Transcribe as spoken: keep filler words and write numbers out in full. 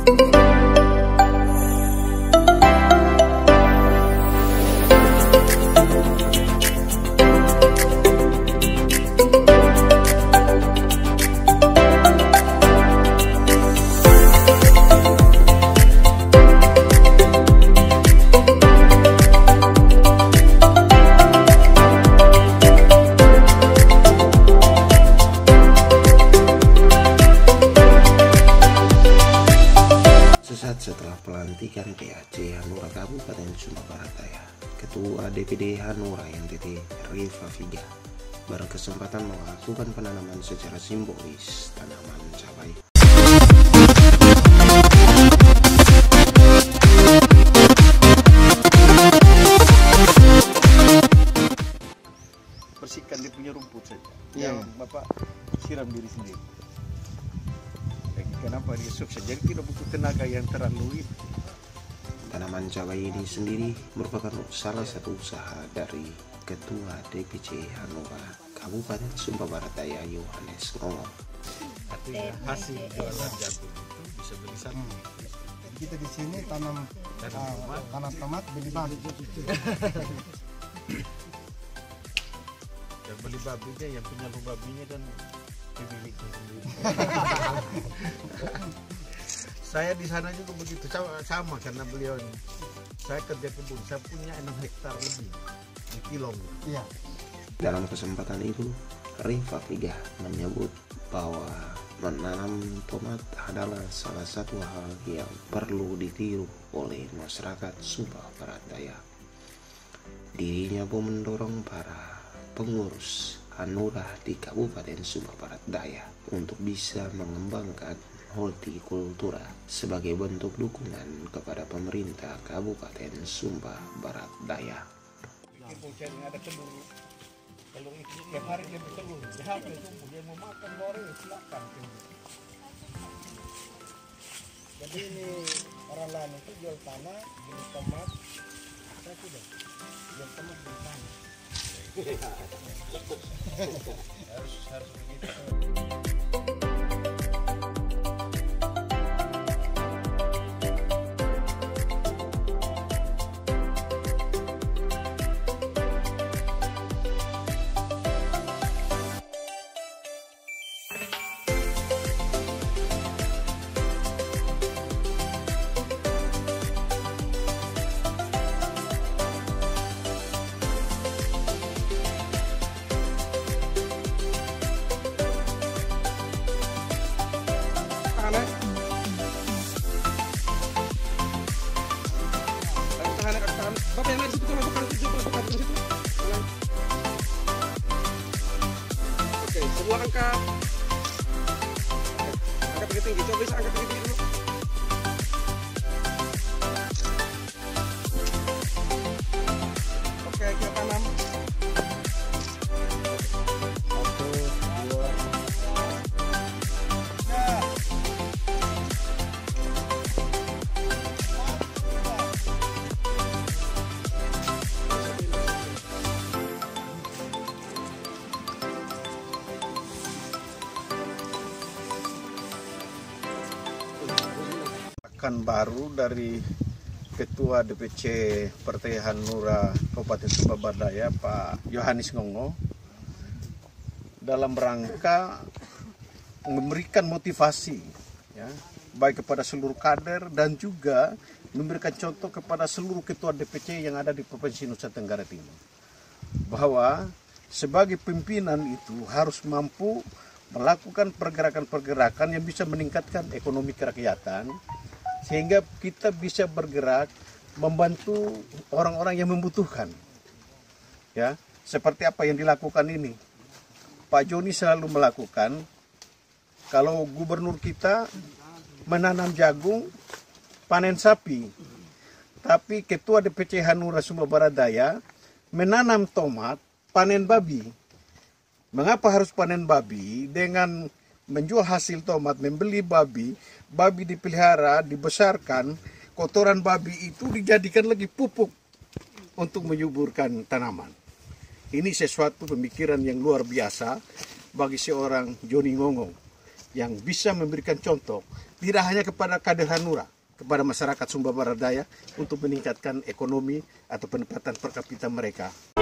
Setelah pelantikan P A C Hanura Kabupaten Sumba Barat Daya, Ketua D P D Hanura N T T Rifa Figa berkesempatan melakukan penanaman secara simbolis tanaman cabai. Bersihkan dia punya rumput saja, Ya. yang Bapak siram diri sendiri. Kenapa dia sukses? Jadi tidak butuh tenaga yang terlalu. Tanaman cabai ini sendiri merupakan salah satu usaha dari Ketua D P C Hanura Kabupaten Sumba Barat Daya Yohanes Ngongo. Artinya hasil jualan jagung itu bisa beli satu. Kita di sini tanam Tanam uh, tomat. tanam tomat beli babi. Dan beli babinya yang punya lu babinya kan miliknya sendiri. Saya di sana juga begitu sama, sama karena beliau ini. Saya kerja kebun, saya punya enam hektar lebih di Kilong. Iya. Dalam kesempatan itu, Rifa Figa menyebut bahwa menanam tomat adalah salah satu hal yang perlu ditiru oleh masyarakat Sumba Barat Daya. Dirinya pun mendorong para pengurus Hanura di Kabupaten Sumba Barat Daya untuk bisa mengembangkan hortikultura sebagai bentuk dukungan kepada pemerintah Kabupaten Sumba Barat Daya. Kucing ada telur, telur itu tiap hari dia bertelur. Dia hamil tumbuh, dia mau makan boleh, silakan. Jadi ini orang lain itu jual tanah, beli tomat, saya tidak jual tomat beli tanah. harus harus begitu. Bapak yang lain situ tolong bukan situ, bukan situ. Oke, semua angkat. Angkat tinggi tinggi, coba bisa angkat tinggi tinggi dulu. Oke, kita tanam. Satu, dua, Akan baru dari Ketua D P C Partai Hanura Kabupaten Sumba Barat Daya Pak Yohanes Ngongo dalam rangka memberikan motivasi ya, baik kepada seluruh kader dan juga memberikan contoh kepada seluruh ketua D P C yang ada di Provinsi Nusa Tenggara Timur bahwa sebagai pimpinan itu harus mampu melakukan pergerakan-pergerakan yang bisa meningkatkan ekonomi kerakyatan sehingga kita bisa bergerak membantu orang-orang yang membutuhkan. Ya, seperti apa yang dilakukan ini. Pak Joni selalu melakukan, kalau gubernur kita menanam jagung, panen sapi. Tapi ketua D P C Hanura Sumba Barat Daya menanam tomat, panen babi. Mengapa harus panen babi? Dengan menjual hasil tomat, membeli babi, babi dipelihara, dibesarkan, kotoran babi itu dijadikan lagi pupuk untuk menyuburkan tanaman. Ini sesuatu pemikiran yang luar biasa bagi seorang Joni Ngongo yang bisa memberikan contoh tidak hanya kepada kader Hanura, kepada masyarakat Sumba Barat Daya untuk meningkatkan ekonomi atau pendapatan per kapita mereka.